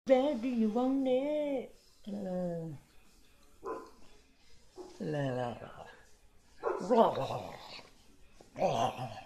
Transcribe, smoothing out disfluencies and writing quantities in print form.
Where do you want it? La la la.